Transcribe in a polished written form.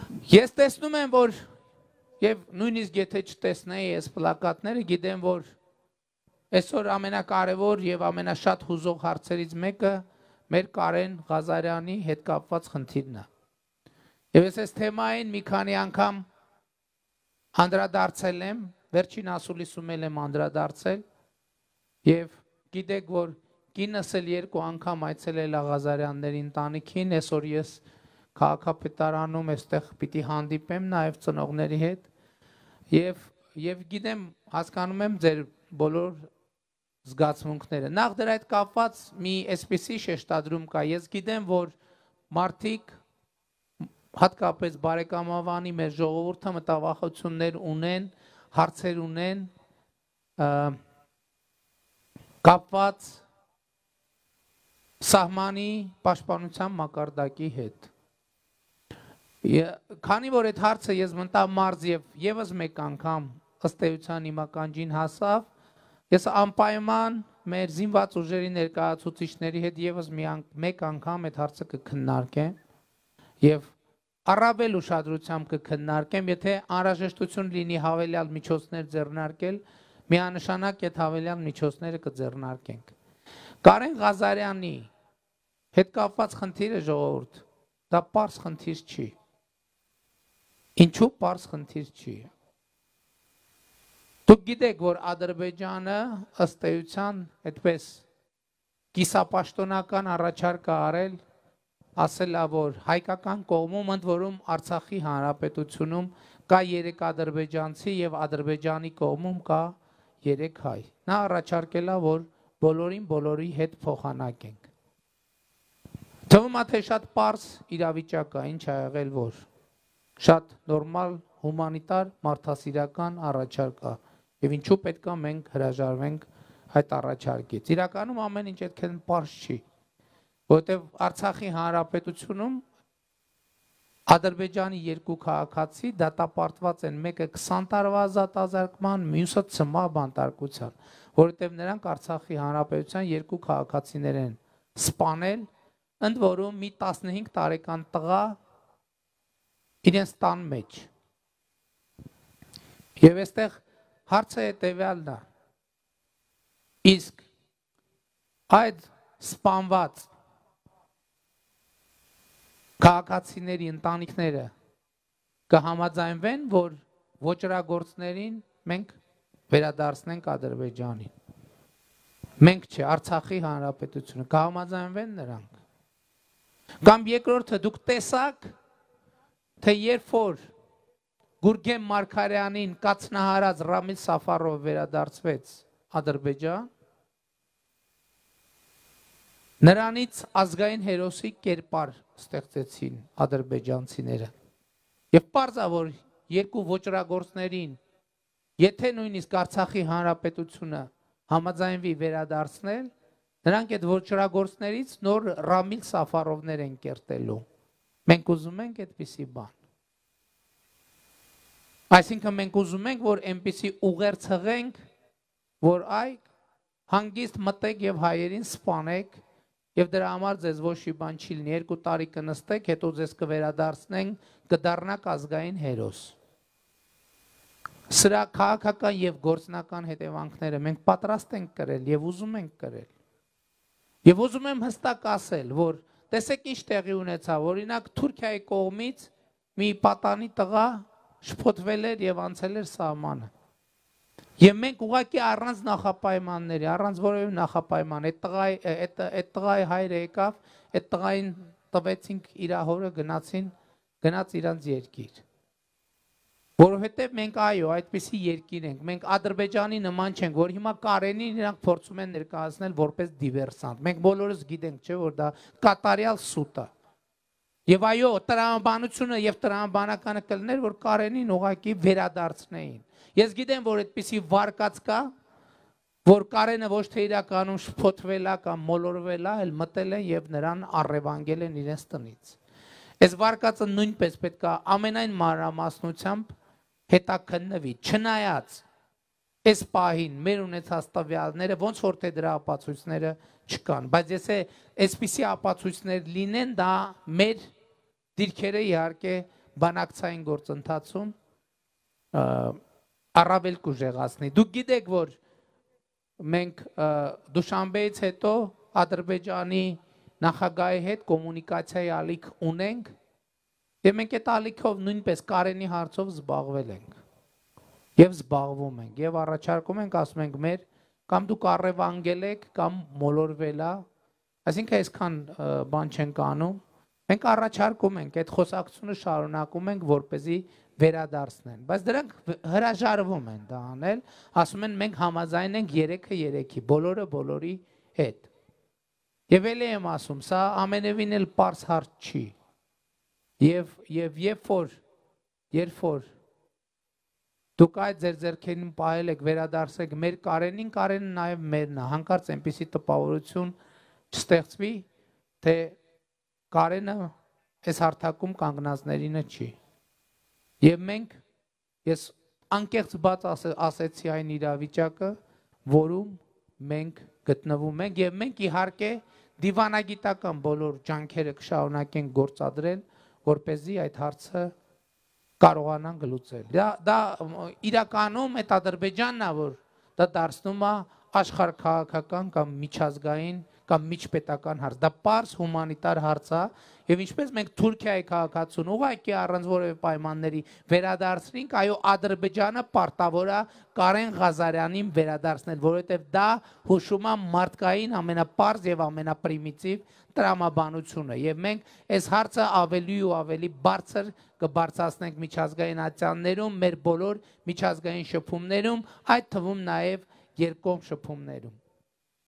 Ես տեսնում եմ, որ եւ նույնիսկ եթե չտեսնեի այս պլակատները, գիտեմ, որ այսօր ամենակարևոր եւ ամենաշատ հուզող հարցերից մեկը մեր Կարեն Ղազարյանի հետ կապված խնդիրն է։ Եվ ես այս թեմային մի քանի անգամ անդրադարձել եմ, վերջին ասուլիսում եմ անդրադարձել եւ գիտեք, որ կինս էլ 2 անգամ այցելել է Ղազարյանների ընտանիքին, այսօր ես քաղաքապետարանում այստեղ պիտի հանդիպեմ նաև ծնողների հետ եւ գիտեմ, հասկանում եմ ձեր բոլոր զգացմունքները։ Նախ դրա հետ կապված մի այսպիսի շեշտադրում կա։ Ես գիտեմ, որ մարդիկ հատկապես բարեկամավանի մեր ժողովուրդը մտավախություններ ունեն, հարցեր ունեն կապված սահմանի պաշտպանության մակարդակի հետ։ Քանի որ այդ հարցը ես մտա մարզ եւ եւս մեկ անգամ ըստ էության իմ ականջին հասավ, ես անպայման մեր զինված ուժերի ներկայացուցիչների հետ եւս մեկ անգամ այդ հարցը կքննարկեմ եւ առավել ուշադրությամբ կքննարկեմ, եթե անհրաժեշտություն լինի հավելյալ միջոցներ ձեռնարկել, միանշանակ այդ հավելյալ միջոցները կձեռնարկենք։ Կարեն Ղազարյանի հետ կապված խնդիրը ժողովուրդ, դա պարզ խնդիր չի։ Ինչու պարզ խնդիր չի։ Դուք գիտեք, որ Ադրբեջանը ըստ էության այդպես կիսապաշտոնական առաջարկ արել, ասել է, որ հայկական կողմում, ընդ որում Արցախի հանրապետությունում կա 3 ադրբեջանցի եւ Ադրբեջանի կողմում կա 3 հայ։ Նա առաջարկել է, որ բոլորին բոլորի հետ փոխանակենք։ Թվում է, թե շատ պարզ իրավիճակ է, ինչ ա եղել, որ շատ նորմալ, հումանիտար, մարդասիրական առաջարկ է։ Եվ ինչու պետք է մենք հրաժարվենք այդ առաջարկից։ Իրականում ամեն ինչ այդքան պարզ չի, որովհետև Արցախի հանրապետությունում Ադրբեջանի 2 քաղաքացի դատապարտված են, մեկը 20 տարվա ազատազրկման, մյուսը ցմահ բանտարկության, որովհետև նրանք Արցախի հանրապետության 2 քաղաքացիներ են սպանել, ընդ որում մի 15 տարեկան տղա իրենց տան մեջ։ Եվ այստեղ հարցը հետևյալն է։ Իսկ այդ սպանված քաղաքացիների ընտանիքները կհամաձայնվեն, որ ոճրագործներին մենք վերադարձնենք Ադրբեջանին։ Մենք չէ, Արցախի հանրապետությունը, կհամաձայնվեն նրանք։ Կամ երկրորդը, դուք տեսաք, թե երբ որ Գուրգեն Մարգարյանին կացնահարած Ռամիլ Սաֆարովը վերադարձվեց Ադրբեջան, նրանից ազգային հերոսի կերպար ստեղծեցին ադրբեջանցիները։ Եվ պարզ է, որ 2 ոճրագործներին, եթե նույնիսկ Արցախի հանրապետությունը համաձայնվի վերադարձնել, նրանք այդ ոճրագործներից նոր Ռամիլ Սաֆարովներ են կերտելու։ Մենք ուզում ենք այդպիսի բան։ Այսինքն մենք ուզում ենք, որ այնպիսի ուղերձ հղենք, որ այ հանգիստ մտեք եւ հայերին սպանեք եւ դրա համար ձեզ ոչ մի բան չի լինի, 2 տարի կնստեք, հետո ձեզ կվերադարձնենք, կդառնաք ազգային հերոս։ Սրա քաղաքական եւ գործնական հետևանքները մենք պատրաստ ենք կրել եւ ուզում ենք կրել։ Եվ ուզում եմ հստակ ասել, որ տեսեք ինչ տեղի ունեցավ, օրինակ Թուրքիայի կողմից մի պատանի տղա շփոթվել էր եւ անցել էր սահմանը։ Եվ մենք ուղղակի առանց նախապայմանների, առանց որևէ նախապայման, այդ տղայի հայրը եկավ, այդ տղային տվեցինք իր հորը, գնաց իրանց երկիր։ Որովհետև մենք այո, այդպիսի երկիր ենք, մենք Ադրբեջանի նման չենք, որ հիմա Կարենին իրանք փորձում են ներկայացնել որպես դիվերսանտ։ Մենք բոլորս գիտենք, չէ, որ դա կատարյալ սուտ է։ Եվ այո, տրամաբանությունը եւ տրամաբանականը կլներ, որ Կարենին ուղղակի վերադարձնեին։ Ես գիտեմ, որ այդպիսի վարկած կա, որ Կարենը ոչ թե իրականում շփոթվել է կամ մոլորվել է, այլ մտել են եւ նրան առևանգել են իրենց տնից։ Այս վարկածը նույնպես պետք է ամենայն մանրամասնությամբ հետաքննվի, չնայած այս պահին մեր ունեցած տվյալները ոնց որ թե դրա ապացույցները չկան, բայց եթե այսպիսի ապացույցներ լինեն, դա մեր դիրքերը իհարկե բանակցային գործընթացում առավել կուժեղացնի։ Դուք գիտեք, որ մենք Դուշանբեից հետո Ադրբեջանի նախագահի հետ կոմունիկացիայի ալիք ունենք եւ մենք այդ ալիքով նույնպես Կարենի հարցով զբաղվել ենք եւ զբաղվում ենք եւ առաջարկում ենք, ասում ենք մեր կամ դուք առևանգել եք կամ մոլորվել է, այսինքն այսքան բան չենք անում, մենք առաջարկում ենք այդ խոսակցությունը շարունակում ենք, որպեսզի վերադարձնեն, բայց դրանք հրաժարվում են դա անել, ասում են մենք համաձայն ենք 3-3-ի, բոլորը բոլորի հետ։ Եվ էլի եմ ասում, սա ամենևին էլ պարզ հարց չի։ Եվ երբ որ դուք այդ ձեր ձեռքերին պահել եք, վերադարձեք մեր Կարենին, Կարենը նաև մերն է, հանկարծ այնպիսի տպավորություն չստեղծվի, թե Կարենը այս հարթակում կանգնածներինը չի։ Եվ մենք, ես անկեղծ բաց ասեցի այն իրավիճակը, որում մենք գտնվում ենք, եւ մենք իհարկե դիվանագիտական բոլոր ջանքերը կշարունակենք գործադրել, որպեսզի այդ հարցը կարողանանք լուծել։ Դա իրականում այդ Ադրբեջանն է, որ դա դարձնում է աշխարհքաղաքական կամ միջազգային կամ միջպետական հարց։ Դա պարզ հումանիտար հարց է, եւ ինչպես մենք Թուրքիայի քաղաքացուն ուղղակի առանց որևէ պայմանների վերադարձնենք, այո, Ադրբեջանը պարտավոր է Կարեն Ղազարյանին վերադարձնել, որովհետեւ դա հուշում է մարդկային ամենապարզ եւ ամենապրիմիտիվ տրամաբանությունը, եւ մենք այս հարցը ավելի ու ավելի բարձր կբարձրացնենք միջազգային ատյաններում, մեր բոլոր միջազգային շփումներում, այդ թվում նաեւ երկկողմ շփումներում։